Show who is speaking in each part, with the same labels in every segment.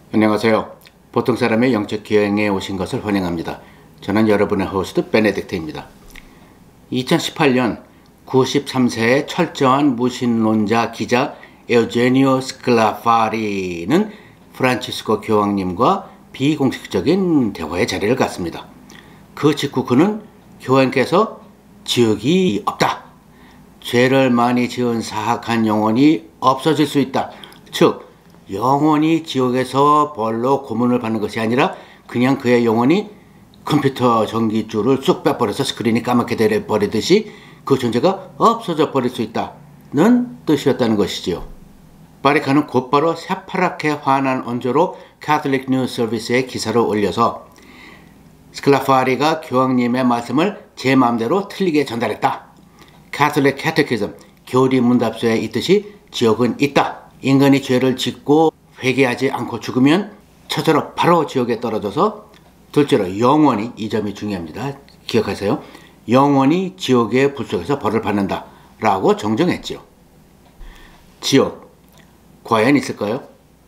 Speaker 1: 안녕하세요. 보통 사람의 영적 기여행에 오신 것을 환영합니다. 저는 여러분의 호스트 베네딕트입니다. 2018년 93세의 철저한 무신론자 기자 에우제니오 스클라파리는 프란치스코 교황님과 비공식적인 대화의 자리를 갖습니다. 그 직후 그는 교황께서 지옥이 없다. 죄를 많이 지은 사악한 영혼이 없어질 수 있다. 즉 영혼이 지옥에서 벌로 고문을 받는 것이 아니라 그냥 그의 영혼이 컴퓨터 전기줄을 쑥 빼버려서 스크린이 까맣게 되버리듯이 그 존재가 없어져 버릴 수 있다는 뜻이었다는 것이지요. 바리칸은 곧바로 새파랗게 환한 언조로 캐톨릭 뉴스 서비스에 기사를 올려서 스클라파리가 교황님의 말씀을 제 마음대로 틀리게 전달했다. 캐톨릭 캐테키즘, 교리 문답서에 있듯이 지옥은 있다. 인간이 죄를 짓고 회개하지 않고 죽으면 첫째로 바로 지옥에 떨어져서, 둘째로 영원히, 이 점이 중요합니다. 기억하세요. 영원히 지옥의 불 속에서 벌을 받는다 라고 정정했지요. 지옥, 과연 있을까요?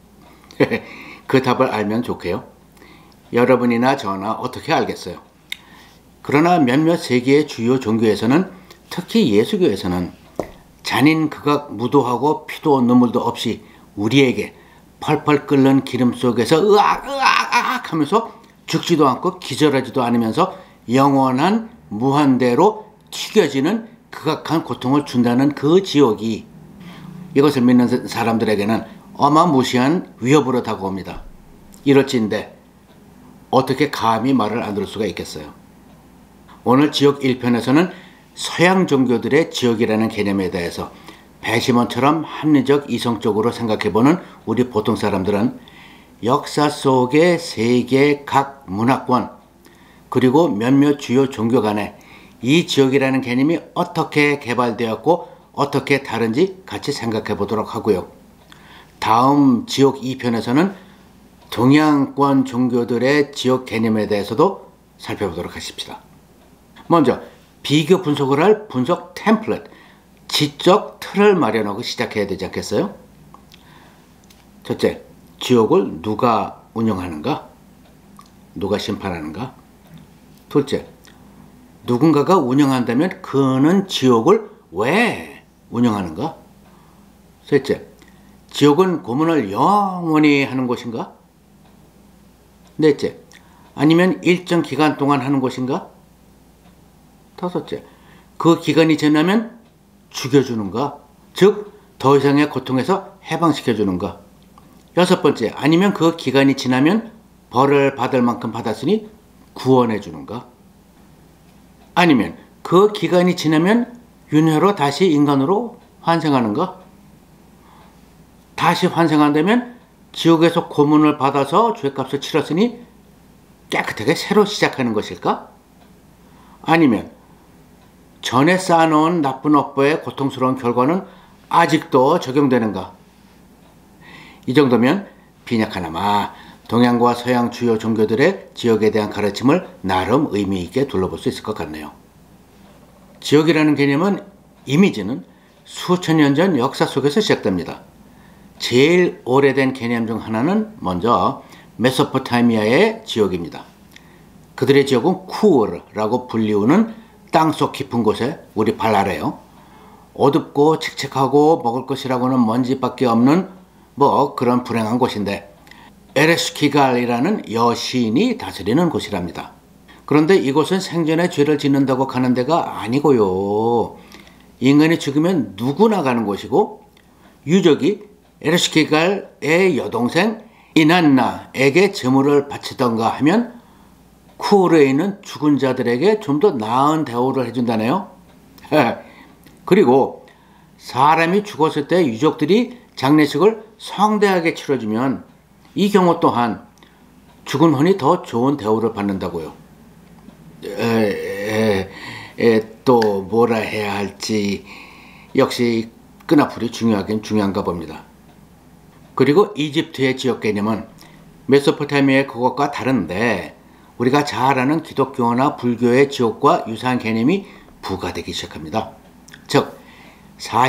Speaker 1: 그 답을 알면 좋게요. 여러분이나 저나 어떻게 알겠어요. 그러나 몇몇 세계의 주요 종교에서는, 특히 예수교에서는 잔인 극악 무도하고 피도 눈물도 없이 우리에게 펄펄 끓는 기름 속에서 으악 으악 하면서 죽지도 않고 기절하지도 않으면서 영원한 무한대로 튀겨지는 극악한 고통을 준다는 그 지옥이, 이것을 믿는 사람들에게는 어마무시한 위협으로 다가옵니다. 이럴진데 어떻게 감히 말을 안 들을 수가 있겠어요. 오늘 지옥 1편에서는 서양 종교들의 지옥이라는 개념에 대해서 배심원처럼 합리적 이성적으로 생각해보는 우리 보통 사람들은 역사 속의 세계 각 문화권 그리고 몇몇 주요 종교 간에 이 지옥이라는 개념이 어떻게 개발되었고 어떻게 다른지 같이 생각해 보도록 하고요. 다음 지옥 2편에서는 동양권 종교들의 지옥 개념에 대해서도 살펴보도록 하십시다. 먼저 비교 분석을 할 분석 템플릿, 지적 틀을 마련하고 시작해야 되지 않겠어요? 첫째, 지옥을 누가 운영하는가? 누가 심판하는가? 둘째, 누군가가 운영한다면 그는 지옥을 왜 운영하는가? 셋째, 지옥은 고문을 영원히 하는 곳인가? 넷째, 아니면 일정 기간 동안 하는 곳인가? 다섯째, 그 기간이 지나면 죽여주는가? 즉, 더 이상의 고통에서 해방시켜주는가? 여섯 번째, 아니면 그 기간이 지나면 벌을 받을 만큼 받았으니 구원해주는가? 아니면 그 기간이 지나면 윤회로 다시 인간으로 환생하는가? 다시 환생한다면 지옥에서 고문을 받아서 죄값을 치렀으니 깨끗하게 새로 시작하는 것일까? 아니면 전에 쌓아놓은 나쁜 업보의 고통스러운 결과는 아직도 적용되는가? 이 정도면 빈약하나마 동양과 서양 주요 종교들의 지옥에 대한 가르침을 나름 의미 있게 둘러볼 수 있을 것 같네요. 지옥이라는 개념은, 이미지는 수천 년 전 역사 속에서 시작됩니다. 제일 오래된 개념 중 하나는 먼저 메소포타미아의 지옥입니다. 그들의 지옥은 쿠르라고 불리우는 땅속 깊은 곳에 우리 발 아래요. 어둡고 칙칙하고 먹을 것이라고는 먼지밖에 없는 그런 불행한 곳인데 에레스키갈이라는 여신이 다스리는 곳이랍니다. 그런데 이곳은 생전에 죄를 짓는다고 가는 데가 아니고요. 인간이 죽으면 누구나 가는 곳이고, 유족이 에레스키갈의 여동생 이난나에게 제물을 바치던가 하면 쿠르에 있는 죽은 자들에게 좀 더 나은 대우를 해준다네요. 그리고 사람이 죽었을 때 유족들이 장례식을 성대하게 치러주면 이 경우 또한 죽은 혼이 더 좋은 대우를 받는다고요. 또 뭐라 해야 할지 역시 끈앞풀이 중요하긴 중요한가 봅니다. 그리고 이집트의 지옥 개념은 메소포타미아의 그것과 다른데 우리가 잘 아는 기독교나 불교의 지옥과 유사한 개념이 부과되기 시작합니다. 즉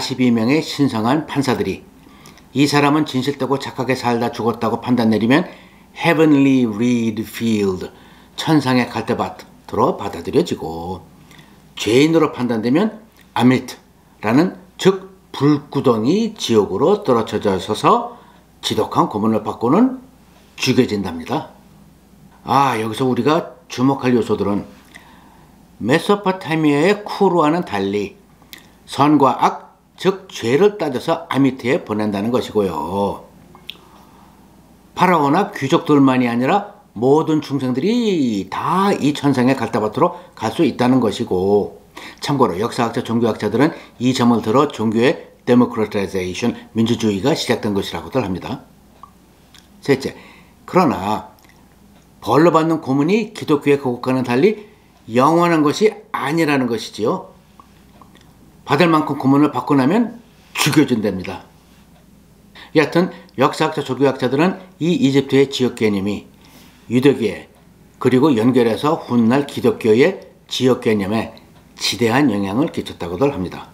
Speaker 1: 42명의 신성한 판사들이 이 사람은 진실되고 착하게 살다 죽었다고 판단 내리면 heavenly reed field, 천상의 갈대밭으로 받아들여지고, 죄인으로 판단되면 아미트라는 즉 불구덩이 지옥으로 떨어져 서서 지독한 고문을 받고는 죽여진답니다. 여기서 우리가 주목할 요소들은 메소포타미아의 쿠르와는 달리 선과 악, 즉 죄를 따져서 아미트에 보낸다는 것이고요. 파라오나 귀족들만이 아니라 모든 중생들이 다 이 천상의 갈대밭으로 갈 수 있다는 것이고, 참고로 역사학자, 종교학자들은 이 점을 들어 종교의 데모크라타이제이션, 민주주의가 시작된 것이라고들 합니다. 셋째, 그러나 벌로 받는 고문이 기독교의 그것과는 달리 영원한 것이 아니라는 것이지요. 받을 만큼 고문을 받고 나면 죽여준답니다. 여하튼 역사학자, 종교학자들은 이 이집트의 지역 개념이 유대교에 그리고 연결해서 훗날 기독교의 지역 개념에 지대한 영향을 끼쳤다고들 합니다.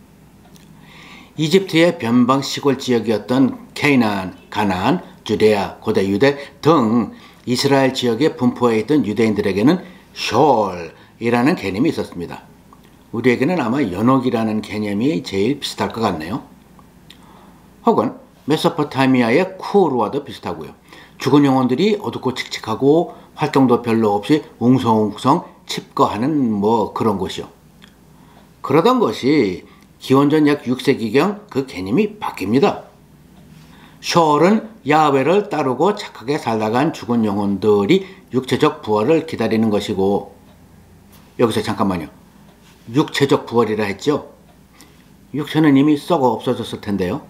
Speaker 1: 이집트의 변방 시골 지역이었던 케이나안, 가나안, 주데아, 고대 유대 등 이스라엘 지역에 분포해 있던 유대인들에게는 숄이라는 개념이 있었습니다. 우리에게는 아마 연옥이라는 개념이 제일 비슷할 것 같네요. 혹은 메소포타미아의 쿠르와도 비슷하고요. 죽은 영혼들이 어둡고 칙칙하고 활동도 별로 없이 웅성웅성 칩거하는 그런 곳이요. 그러던 것이 기원전 약 6세기경 그 개념이 바뀝니다. 숄은 야훼를 따르고 착하게 살다간 죽은 영혼들이 육체적 부활을 기다리는 것이고, 여기서 잠깐만요. 육체적 부활이라 했죠? 육체는 이미 썩어 없어졌을 텐데요.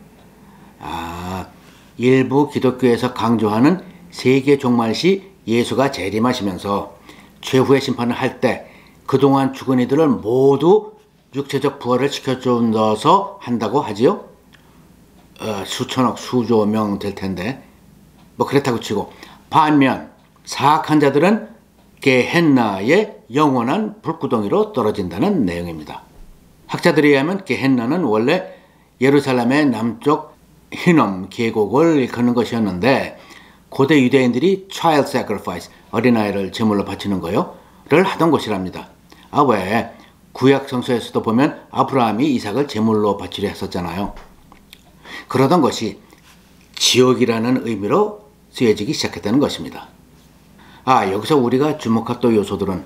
Speaker 1: 일부 기독교에서 강조하는 세계 종말시 예수가 재림하시면서 최후의 심판을 할 때 그동안 죽은 이들을 모두 육체적 부활을 시켜준다서 한다고 하지요. 수천억, 수조 명 될 텐데 그렇다고 치고, 반면 사악한 자들은 게헨나의 영원한 불구덩이로 떨어진다는 내용입니다. 학자들에 의하면 게헨나는 원래 예루살렘의 남쪽 히놈 계곡을 일컫는 것이었는데, 고대 유대인들이 child sacrifice, 어린아이를 제물로 바치는 거요를 하던 곳이랍니다. 왜 구약 성서에서도 보면 아브라함이 이삭을 제물로 바치려 했었잖아요. 그러던 것이 지옥이라는 의미로 쓰여지기 시작했다는 것입니다. 여기서 우리가 주목할 또 요소들은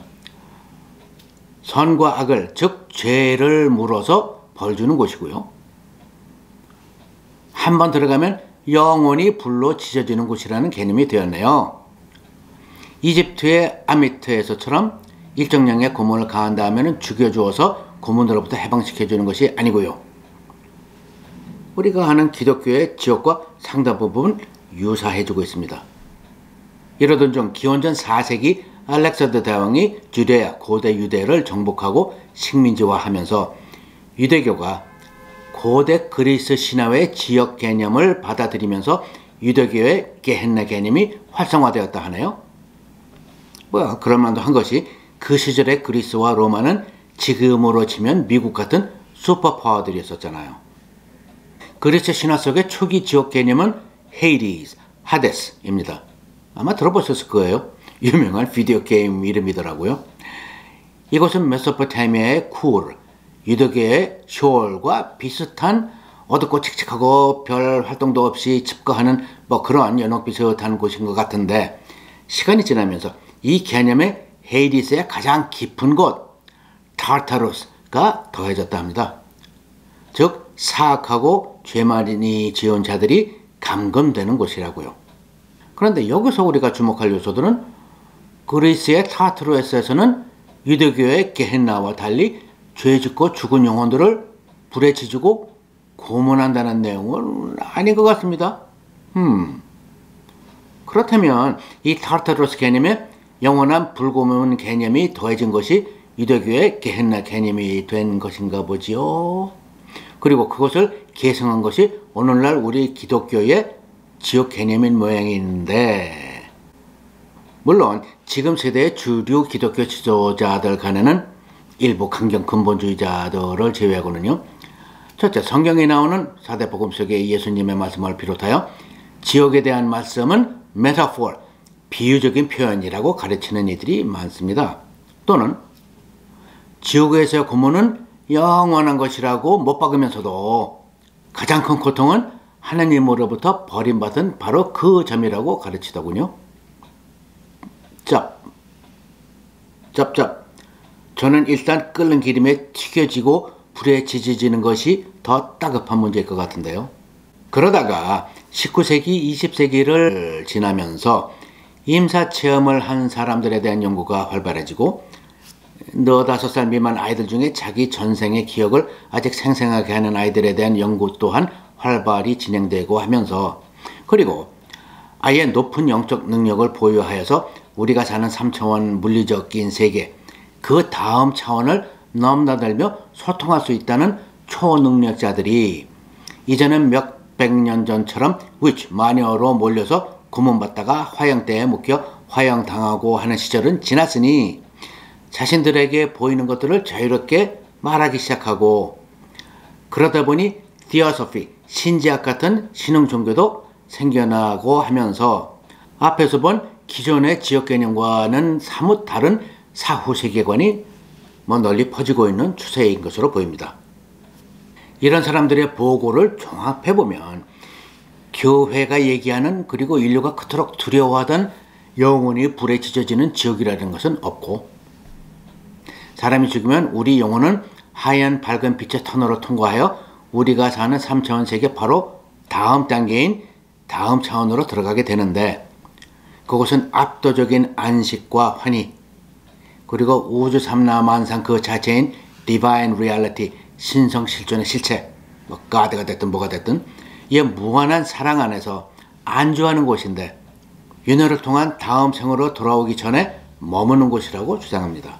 Speaker 1: 선과 악을, 즉 죄를 물어서 벌 주는 곳이고요. 한번 들어가면 영원히 불로 지져지는 곳이라는 개념이 되었네요. 이집트의 아미트에서처럼 일정량의 고문을 가한 다음에는 죽여주어서 고문으로부터 해방시켜주는 것이 아니고요. 우리가 아는 기독교의 지옥과 상당 부분 유사해지고 있습니다. 이러던 중 기원전 4세기 알렉산더 대왕이 주데아, 고대 유대를 정복하고 식민지화하면서 유대교가 고대 그리스 신화의 지역 개념을 받아들이면서 유대교의 게헨나 개념이 활성화되었다 하네요. 그럴 만도 한 것이 그 시절의 그리스와 로마는 지금으로 치면 미국 같은 슈퍼파워들이었었잖아요. 그리스 신화 속의 초기 지옥 개념은 헤이디스, 하데스입니다. 아마 들어보셨을 거예요. 유명한 비디오 게임 이름이더라고요. 이곳은 메소포타미아의 쿠르, 유대교의 숄과 비슷한 어둡고 칙칙하고 별 활동도 없이 칩거하는 그런 연옥 비슷한 곳인 것 같은데, 시간이 지나면서 이 개념의 헤이디스의 가장 깊은 곳 타르타루스가 더해졌다 합니다. 즉 사악하고 죄 많이 지은 자들이 감금되는 곳이라고요. 그런데 여기서 우리가 주목할 요소들은 그리스의 타르타루스에서는 유대교의 게헨나와 달리 죄 짓고 죽은 영혼들을 불에 지지고 고문한다는 내용은 아닌 것 같습니다. 그렇다면 이 타르타루스 개념에 영원한 불고문 개념이 더해진 것이 유대교의 게헨나 개념이 된 것인가 보지요. 그리고 그것을 계승한 것이 오늘날 우리 기독교의 지옥 개념인 모양인데, 물론 지금 세대의 주류 기독교 지도자들 간에는 일부 강경 근본주의자들을 제외하고는요, 첫째, 성경에 나오는 사대복음 속의 예수님의 말씀을 비롯하여 지옥에 대한 말씀은 메타포, 비유적인 표현이라고 가르치는 이들이 많습니다. 또는 지옥에서의 고문은 영원한 것이라고 못 박으면서도 가장 큰 고통은 하나님으로부터 버림받은 바로 그 점이라고 가르치더군요. 짭. 저는 일단 끓는 기름에 튀겨지고 불에 지져지는 것이 더 따급한 문제일 것 같은데요. 그러다가 19세기, 20세기를 지나면서 임사체험을 한 사람들에 대한 연구가 활발해지고 4-5살 미만 아이들 중에 자기 전생의 기억을 아직 생생하게 하는 아이들에 대한 연구 또한 활발히 진행되고 하면서, 그리고 아예 높은 영적 능력을 보유하여서 우리가 사는 3차원 물리적인 세계, 그 다음 차원을 넘나들며 소통할 수 있다는 초능력자들이 이제는 몇백 년 전처럼 위치 마녀로 몰려서 고문받다가 화형대에 묶여 화형당하고 하는 시절은 지났으니 자신들에게 보이는 것들을 자유롭게 말하기 시작하고, 그러다 보니 디어소피, 신지학 같은 신흥 종교도 생겨나고 하면서 앞에서 본 기존의 지역 개념과는 사뭇 다른 사후 세계관이 널리 퍼지고 있는 추세인 것으로 보입니다. 이런 사람들의 보고를 종합해보면 교회가 얘기하는, 그리고 인류가 그토록 두려워하던 영혼이 불에 지져지는 지옥이라는 것은 없고, 사람이 죽으면 우리 영혼은 하얀 밝은 빛의 터널을 통과하여 우리가 사는 3차원 세계 바로 다음 단계인 다음 차원으로 들어가게 되는데, 그것은 압도적인 안식과 환희, 그리고 우주 삼라만상 그 자체인 Divine Reality, 신성실존의 실체, God가 됐든 뭐가 됐든 이 무한한 사랑 안에서 안주하는 곳인데, 윤회를 통한 다음 생으로 돌아오기 전에 머무는 곳이라고 주장합니다.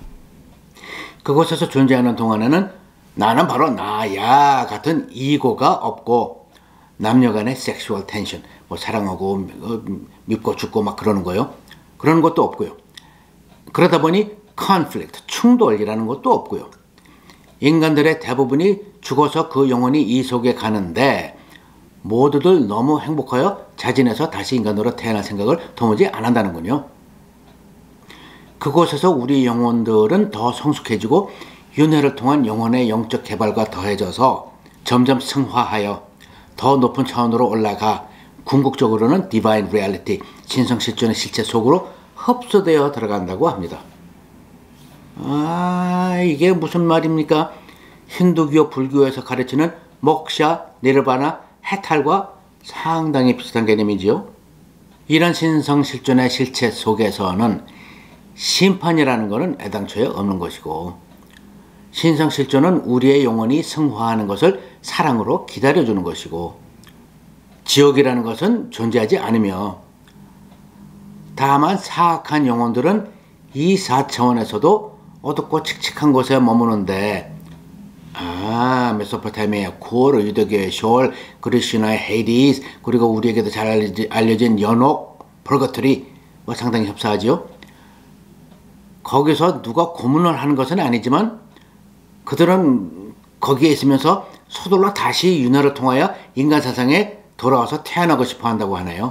Speaker 1: 그곳에서 존재하는 동안에는 나는 바로 나야 같은 이고가 없고, 남녀간의 섹슈얼 텐션, 사랑하고 밉고 죽고 막 그러는 거요, 그런 것도 없고요. 그러다 보니 conflict, 충돌이라는 것도 없고요. 인간들의 대부분이 죽어서 그 영혼이 이 속에 가는데 모두들 너무 행복하여 자진해서 다시 인간으로 태어날 생각을 도무지 안 한다는군요. 그곳에서 우리 영혼들은 더 성숙해지고 윤회를 통한 영혼의 영적 개발과 더해져서 점점 승화하여 더 높은 차원으로 올라가 궁극적으로는 Divine Reality, 신성실존의 실체 속으로 흡수되어 들어간다고 합니다. 이게 무슨 말입니까? 힌두교, 불교에서 가르치는 목샤, 니르바나, 해탈과 상당히 비슷한 개념이지요. 이런 신성실존의 실체 속에서는 심판이라는 것은 애당초에 없는 것이고, 신성실존은 우리의 영혼이 승화하는 것을 사랑으로 기다려주는 것이고, 지옥이라는 것은 존재하지 않으며, 다만 사악한 영혼들은 이 4차원에서도 어둡고 칙칙한 곳에 머무는데, 메소포타미아, 쿠르, 유대교의 쇼얼, 그리시나의 헤이디스, 그리고 우리에게도 잘 알려진 연옥, 벌거트리, 상당히 흡사하지요. 거기서 누가 고문을 하는 것은 아니지만 그들은 거기에 있으면서 서둘러 다시 윤회를 통하여 인간 세상에 돌아와서 태어나고 싶어 한다고 하네요.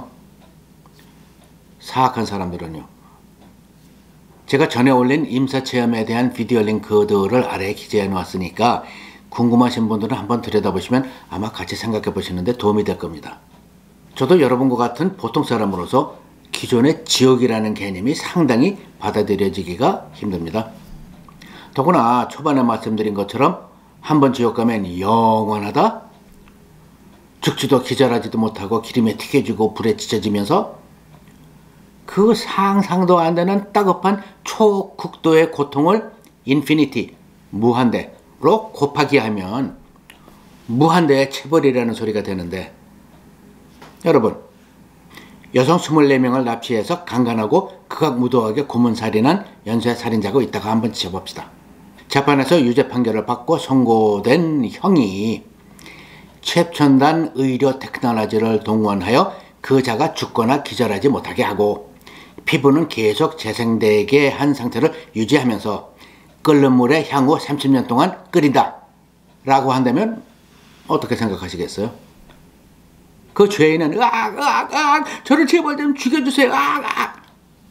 Speaker 1: 사악한 사람들은요. 제가 전에 올린 임사체험에 대한 비디오 링크들을 아래에 기재해 놓았으니까 궁금하신 분들은 한번 들여다보시면 아마 같이 생각해 보시는데 도움이 될 겁니다. 저도 여러분과 같은 보통 사람으로서 기존의 지옥이라는 개념이 상당히 받아들여지기가 힘듭니다. 더구나 초반에 말씀드린 것처럼 한번 지옥 가면 영원하다? 죽지도 기절하지도 못하고 기름에 튀겨지고 불에 지져지면서 그 상상도 안 되는 따급한 초극도의 고통을 인피니티, 무한대로 곱하기 하면 무한대의 체벌이라는 소리가 되는데, 여러분, 여성 24명을 납치해서 강간하고 극악무도하게 고문살인한 연쇄 살인자가 있다가 한번 지어봅시다. 재판에서 유죄 판결을 받고 선고된 형이 최첨단 의료 테크놀로지를 동원하여 그 자가 죽거나 기절하지 못하게 하고 피부는 계속 재생되게 한 상태를 유지하면서 끓는 물에 향후 30년 동안 끓인다 라고 한다면 어떻게 생각하시겠어요? 그 죄인은 저를 제발 좀 죽여주세요.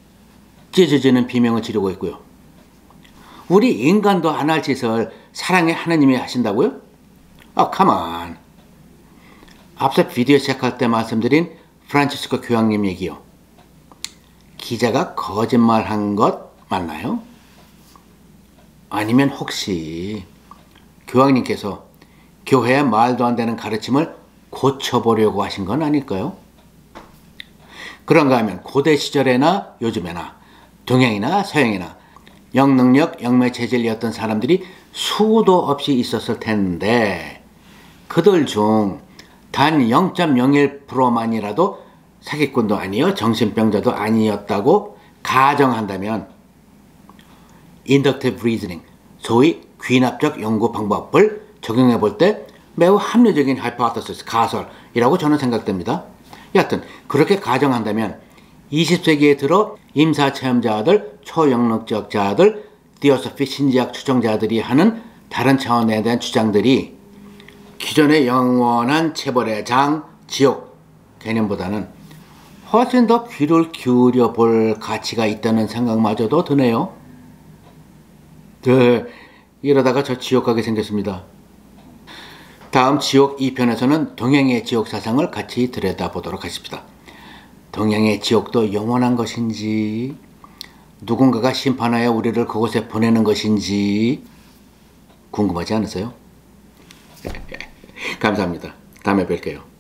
Speaker 1: 찢어지는 비명을 지르고 있고요. 우리 인간도 안 할 짓을 사랑의 하나님이 하신다고요? 컴온. 앞서 비디오 시작할 때 말씀드린 프란치스코 교황님 얘기요. 기자가 거짓말한 것 맞나요? 아니면 혹시 교황님께서 교회의 말도 안 되는 가르침을 고쳐보려고 하신 건 아닐까요? 그런가 하면 고대 시절에나 요즘에나 동양이나 서양이나 영능력, 영매체질이었던 사람들이 수도 없이 있었을 텐데 그들 중 단 0.01%만이라도 사기꾼도 아니요 정신병자도 아니었다고 가정한다면 인덕티브 리즈닝, 소위 귀납적 연구 방법을 적용해 볼 때 매우 합리적인 하이포테시스, 가설이라고 저는 생각됩니다. 여하튼 그렇게 가정한다면 20세기에 들어 임사체험자들, 초영능적자들, 디오소피 신지학 추종자들이 하는 다른 차원에 대한 주장들이 기존의 영원한 체벌의 장, 지옥 개념보다는 훨씬 더 귀를 기울여 볼 가치가 있다는 생각마저도 드네요. 이러다가 저 지옥 가게 생겼습니다. 다음 지옥 2편에서는 동양의 지옥 사상을 같이 들여다보도록 하십니다. 동양의 지옥도 영원한 것인지 누군가가 심판하여 우리를 그곳에 보내는 것인지 궁금하지 않으세요? 감사합니다. 다음에 뵐게요.